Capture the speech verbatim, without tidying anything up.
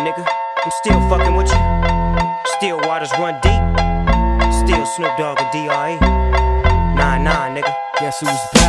nigga. I'm still fucking with you. Still waters run deep. Still Snoop Dogg and D R E. Nah, nah, nigga. Guess who's back?